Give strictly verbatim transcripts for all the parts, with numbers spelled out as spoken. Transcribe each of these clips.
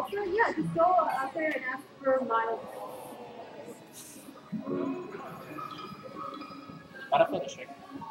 Also, yeah, just go out there and ask for miles. Para Photoshop.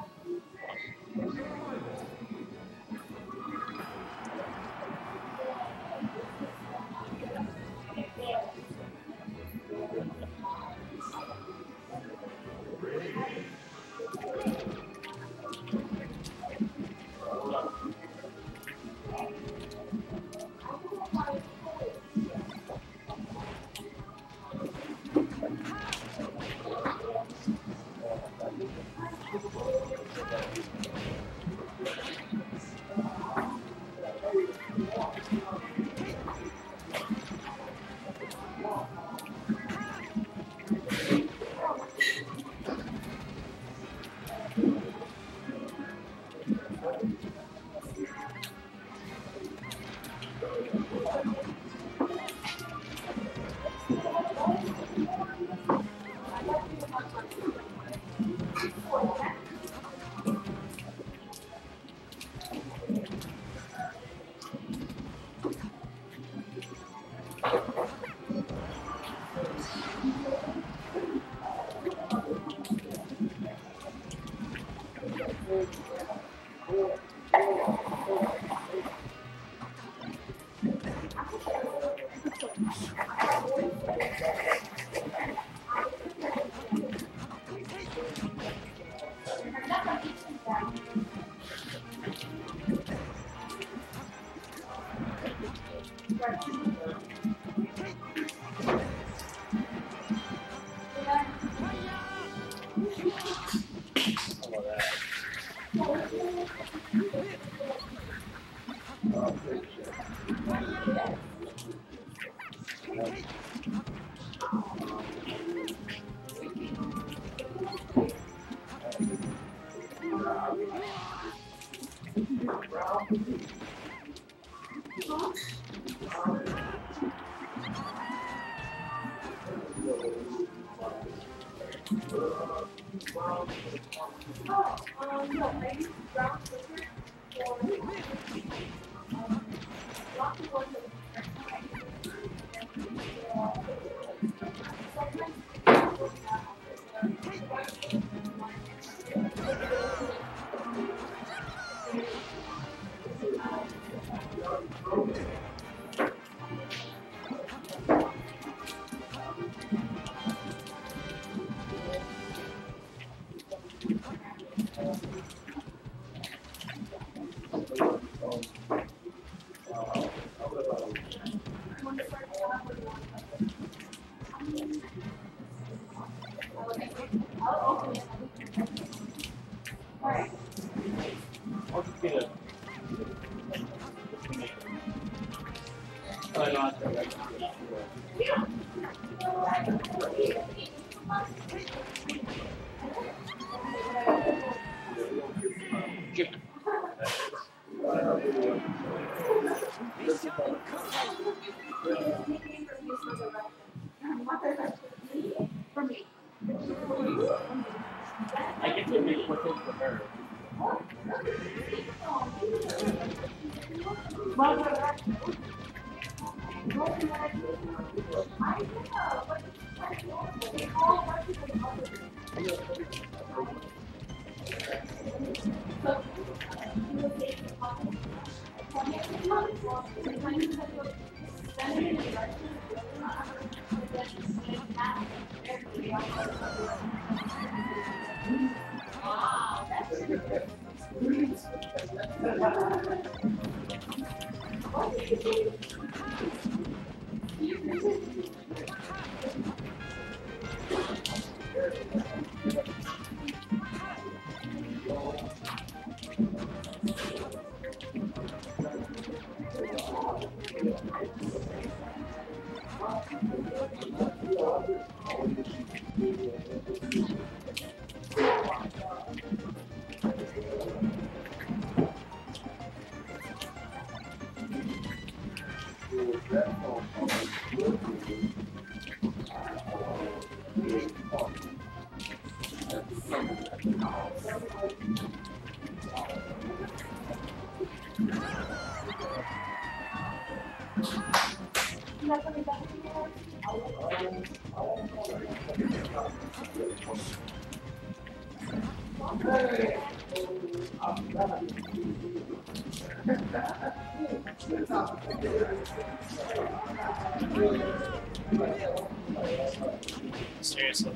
I get to make more things for her. Seriously.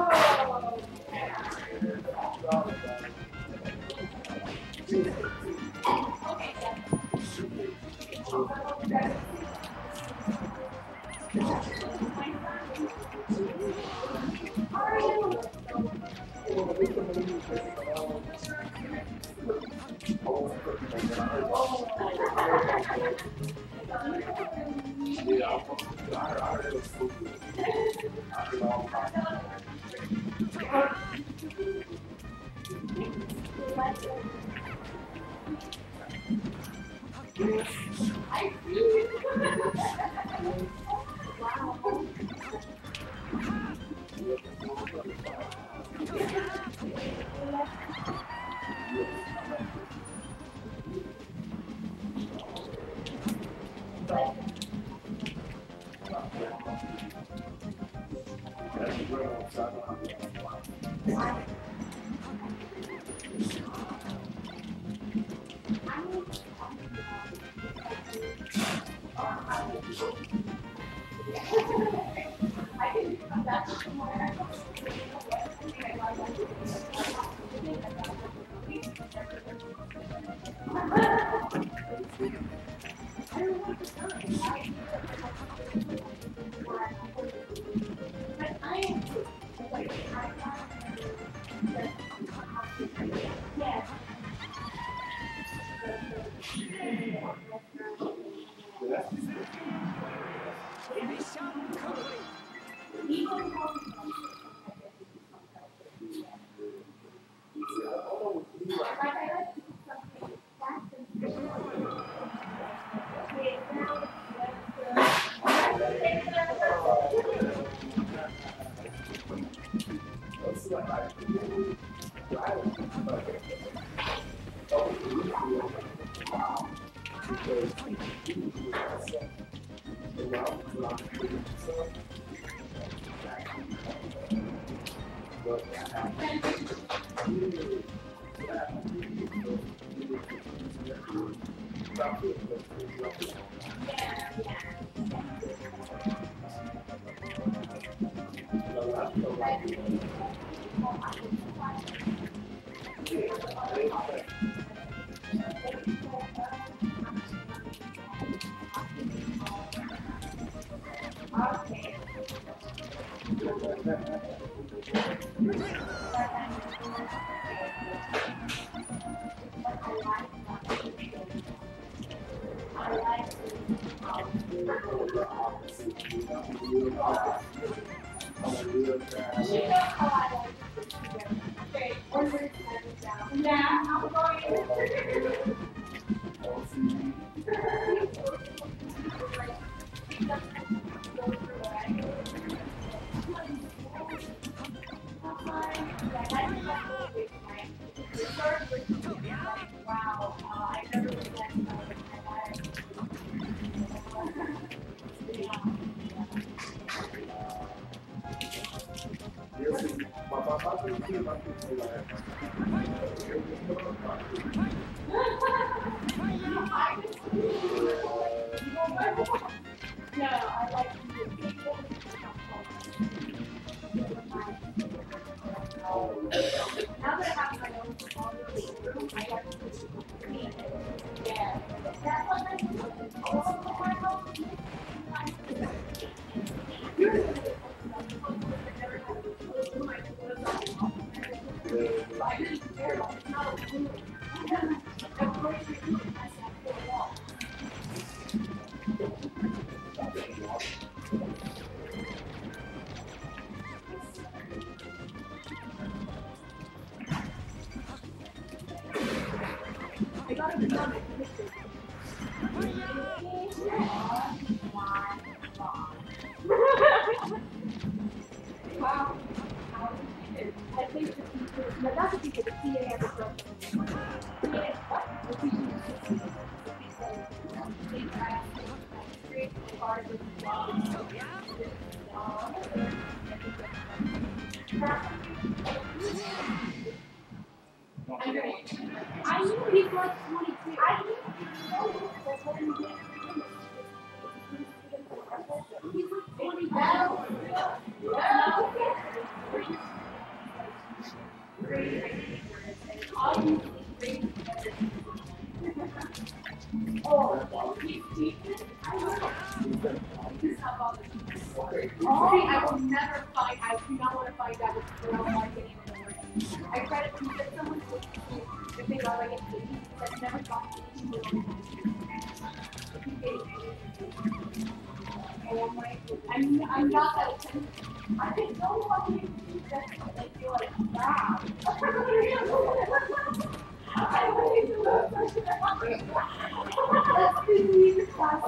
Yeah, I'm going. Wow, uh, I never really liked that in my life. No, I like people. Now that I have my own small living room, I like to clean it. Yeah. That's what I do. Also, my house. I didn't care about how to do it. I'm going to do it myself for a while. I got it done. Wow. I think the teacher, no, not the teacher, the P A has a problem. P A, what? The teacher, the teacher, the teacher, the teacher, I knew he was twenty-two. I knew he was twenty-two. He's like twenty-two. Oh, he's decent. I don't know. Oh, I will never find. I do not want to find out what's going on marketing in the world. I tried to convince someone to if they got like an eighty, but I've never gotten eighty. Oh my! I'm I'm not that attentive. I didn't know what you do. That's what they feel like. Wow. I really do love that. That's the new class.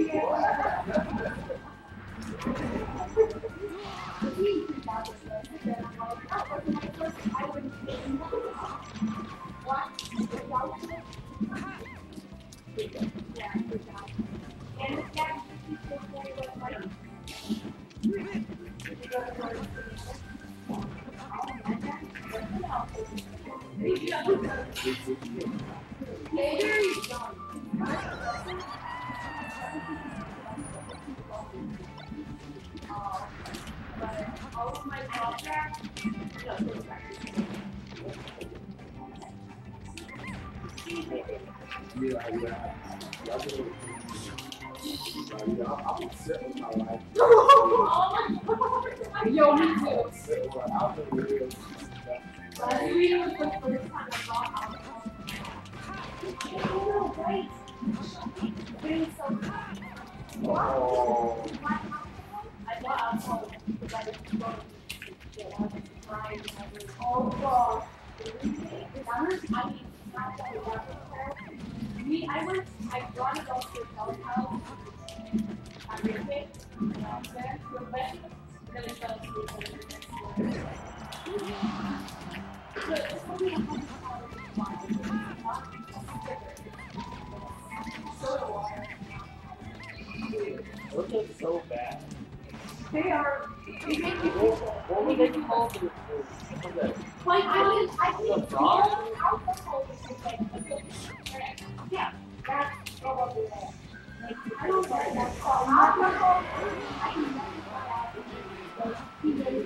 All of my projects, Yeah, yeah. Yeah, I would sit with my life. Yo, me too. Sit with my life. I would really Last week was the first time I saw alcohol. Oh, great. Doing so good. Oh. I bought alcohol because I was going to try and oh, God. I mean, not that we love it. Me, I went, I brought it up to a house house. I ripped it, downstairs, to a bed, and then I fell asleep on the next floor. So it's only a hundred dollars a bottle, soda water. Those look so bad. They are, they make you What feel what would they call the the- like, I mean, I think The frog? alcohol is just like a good drink. Yeah, that's probably that. Like, I don't know, that's called alcohol. I never thought that was he really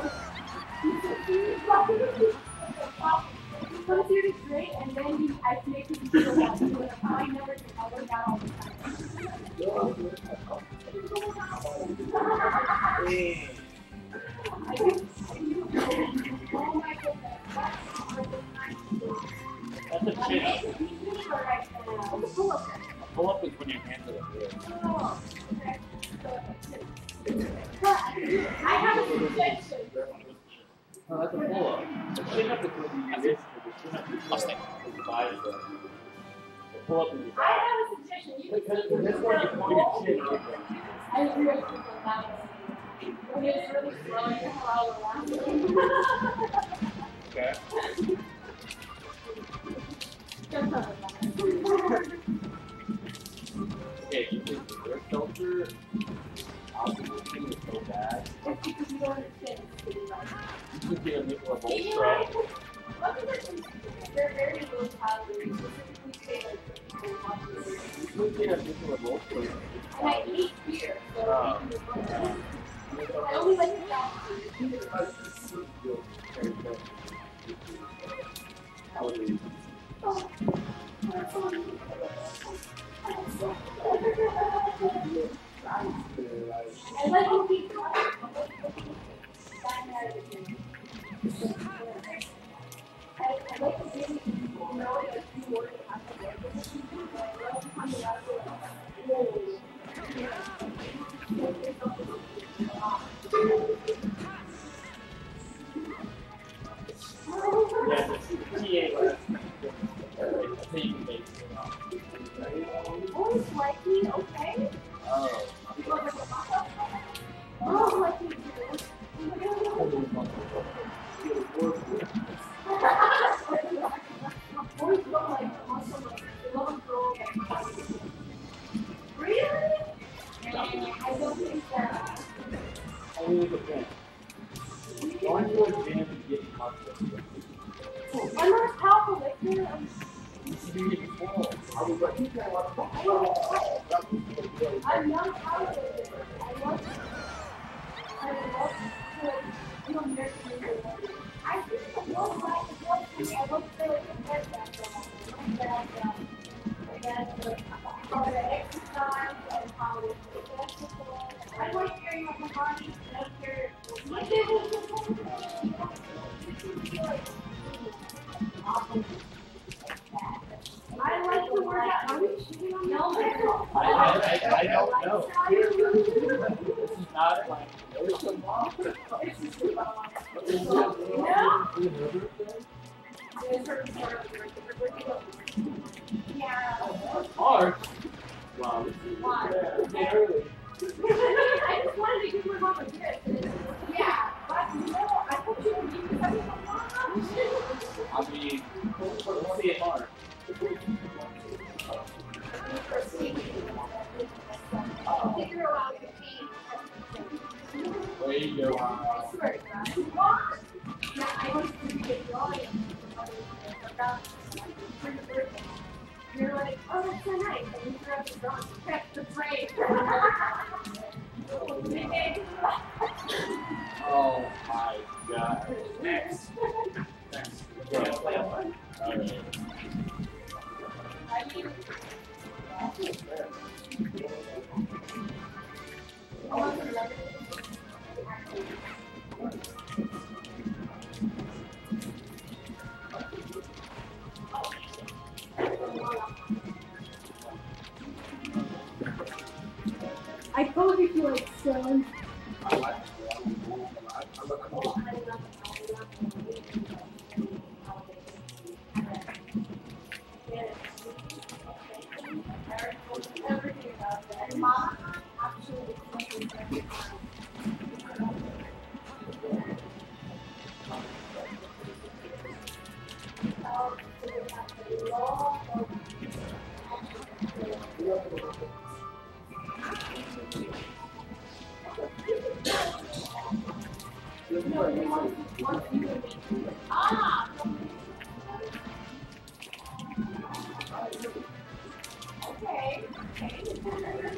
he comes here to drink and then he, I make him feel that too. And I never do. I work out all the time. Hey, I do. Oh my goodness. That's hard to that's a chip. right now. What's a pull-up then? A pull-up is when your hands are like this. Oh, okay. But I have a suggestion. No, that's a pull-up. The chin-up is when you do this, the chin-up is like the body. The pull-up is your I back. have a suggestion. You Because can this one you point your chin over. I really think that when it's really slow, you can follow along. Okay. Okay, you think the air filter alcohol thing is so bad? It's because you don't understand the city life. You could get a nickel of Do you Ultra. know? Look at this. They're very low calories. Specifically, say like fifty calories. You could get a nickel of Ultra. And I eat beer, so Oh. I only like the fast food. Oh, that's so neat. That's so good. I like when people I I like to really know that you work at the work with people, but I love coming out with whoa. Yeah, the T A was. That's how you can make it. Oh, it's like me, okay. Oh. Oh, like me. Boys go like also like love girl like really? I don't Only depends. Going to a gym and getting muscle. I'm not a powerful lifter. I'm You get full. I was like, you can't watch the I'm not a powerful lifter. I love I love to do American Ninja. I think the world life is one thing I look for like a head back that and how to exercise and how to I like caring about my body and I care like it was I like to work out. Are we shooting on the I, I, I, I don't know. This is not like. There's some mom. Yeah. Hard. Wow, this is Why? yeah, early. I just wanted to give my mom a gift. Yeah, but you know, I thought you would give me something from mom. I mean, let's see it hard. Figure out your feet. Way you go. I swear to God. What? Yeah, I was going to get drawing. You're like, oh, that's so nice. And you threw out the drawing. Check the frame. Oh my god. Next. Next. Yeah, play up. Alright. I mean, I want to love it. I told you to like son. I like it. I'm cool. I I look at all. And mom actually is Ah! Okay. Okay.